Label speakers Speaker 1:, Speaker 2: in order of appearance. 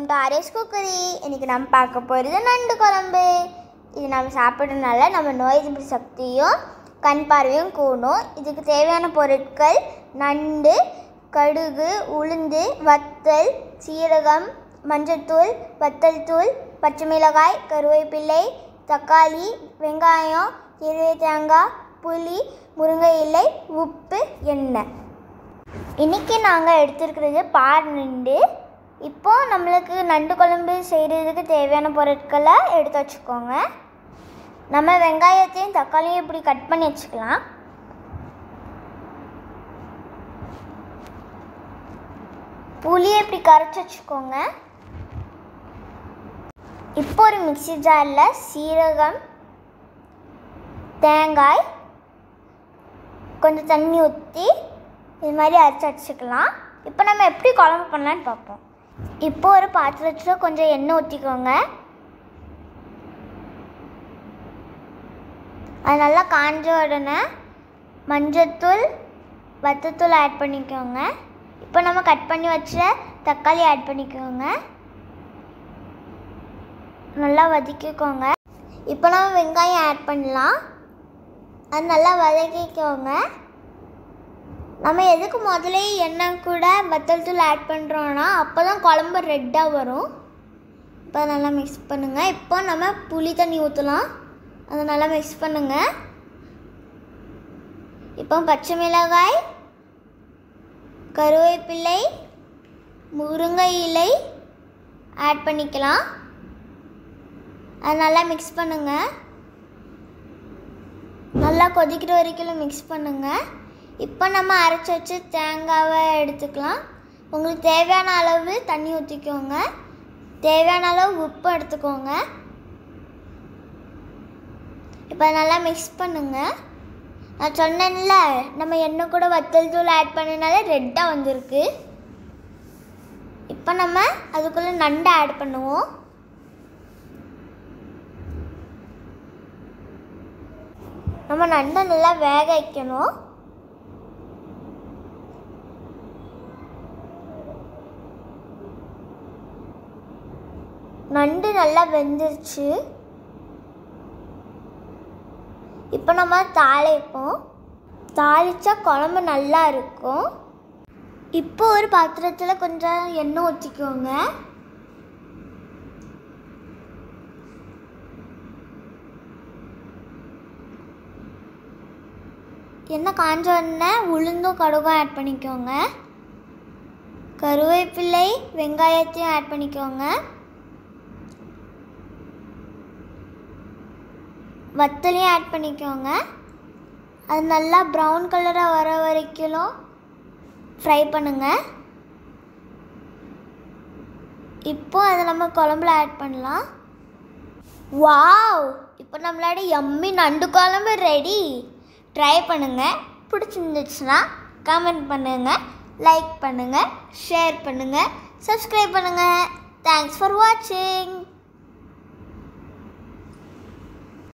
Speaker 1: Welcome to RS cookery. இன்றைக்கி நம்ம பார்க்க போகிறது நண்டு குழம்பு. இது நம்ம சாப்பிட்றதுனால நம்ம நோய் எதிர்ப்பு சக்தியும் கண் பார்வையும் கூடும். இதுக்கு தேவையான பொருட்கள் நண்டு, கடுகு, உளுந்து, வத்தல், சீரகம், மஞ்சள்தூள், வத்தல் தூள், பச்சை மிளகாய், கருவேப்பிலை, தக்காளி, வெங்காயம், தேங்காய், புளி, முருங்கை இலை, உப்பு, எண்ணெய். இன்றைக்கி நாங்கள் எடுத்துருக்கிறது பார் நண்டு. இப்போது நம்மளுக்கு நண்டு குழம்பு செய்கிறதுக்கு தேவையான பொருட்களை எடுத்து வச்சுக்கோங்க. நம்ம வெங்காயத்தையும் தக்காளியும் இப்படி கட் பண்ணி வச்சுக்கலாம். புளியை இப்படி கரைச்சி வச்சுக்கோங்க. இப்போ ஒரு மிக்ஸி ஜாரில் சீரகம், தேங்காய், கொஞ்சம் தண்ணி ஊற்றி இது மாதிரி அரைச்சி வச்சுக்கலாம். இப்போ நம்ம எப்படி குழம்பு பண்ணலான்னு பார்ப்போம். இப்போ ஒரு பாத்திரத்தில் கொஞ்சம் எண்ணெய் ஊற்றிக்கோங்க. அது நல்லா காஞ்ச உடனே மஞ்சள்தூள், வத்தத்தூள் ஆட் பண்ணிக்கோங்க. இப்போ நம்ம கட் பண்ணி வச்ச தக்காளி ஆட் பண்ணிக்கோங்க. நல்லா வதக்கிக்கோங்க. இப்போ நம்ம வெங்காயம் ஆட் பண்ணலாம். அது நல்லா வதக்கிக்கோங்க. நம்ம எதுக்கு முதல்ல எண்ணெய் கூட வத்தல் தூள் ஆட் பண்ணுறோன்னா அப்போ தான் குழம்பு ரெட்டாக வரும். இப்போ நல்லா மிக்ஸ் பண்ணுங்கள். இப்போ நம்ம புளி தண்ணி ஊற்றலாம். அதை நல்லா மிக்ஸ் பண்ணுங்கள். இப்போ பச்சை மிளகாய், கருவேப்பிலை, முருங்கை இலை ஆட் பண்ணிக்கலாம். அதை நல்லா மிக்ஸ் பண்ணுங்கள். நல்லா கொதிக்கிற வரைக்கும் மிக்ஸ் பண்ணுங்கள். இப்போ நம்ம அரைச்சி வச்சு தேங்காவை எடுத்துக்கலாம். உங்களுக்கு தேவையான அளவு தண்ணி ஊற்றிக்கோங்க. தேவையான அளவு உப்பு எடுத்துக்கோங்க. இப்போ நல்லா மிக்ஸ் பண்ணுங்கள். நான் சொன்னேன்ல நம்ம எண்ணெய் கூட வத்தல் தூள் ஆட் பண்ணினாலே ரெட்டாக வந்திருக்கு. இப்போ நம்ம அதுக்குள்ளே நண்டை ஆட் பண்ணுவோம். நம்ம நண்டை நல்லா வேக வைக்கணும். நண்டு நல்லா வெந்துருச்சு. இப்போ நம்ம தாளிப்போம். தாளித்தா குழம்பு நல்லா இருக்கும். இப்போ ஒரு பாத்திரத்தில் கொஞ்சம் எண்ணெய் ஊற்றிக்கோங்க. எண்ணெய் காஞ்ச உடனே உளுந்தும் கடுகும் ஆட் பண்ணிக்கோங்க. கருவேப்பிலை, வெங்காயத்தையும் ஆட் பண்ணிக்கோங்க. வத்தலையும் ஆட் பண்ணிக்கோங்க. அது நல்லா ப்ரௌன் கலராக வர வரைக்கும் ஃப்ரை பண்ணுங்கள். இப்போ அதை நம்ம குழம்புல ஆட் பண்ணலாம். வாவ்! இப்போ நம்மளோட யம்மி நண்டு குழம்பு ரெடி. ட்ரை பண்ணுங்கள். பிடிச்சிருந்துச்சுன்னா கமெண்ட் பண்ணுங்கள், லைக் பண்ணுங்கள், ஷேர் பண்ணுங்கள், சப்ஸ்கிரைப் பண்ணுங்கள். தேங்க்ஸ் ஃபார் வாட்சிங்.